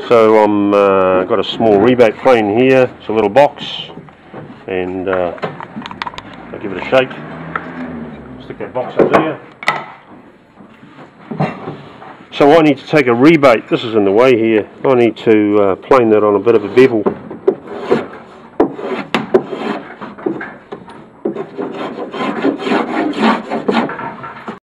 So I'm got a small rebate plane here. It's a little box, and I'll give it a shake. Stick that box up there. So I need to take a rebate. This is in the way here. I need to plane that on a bit of a bevel.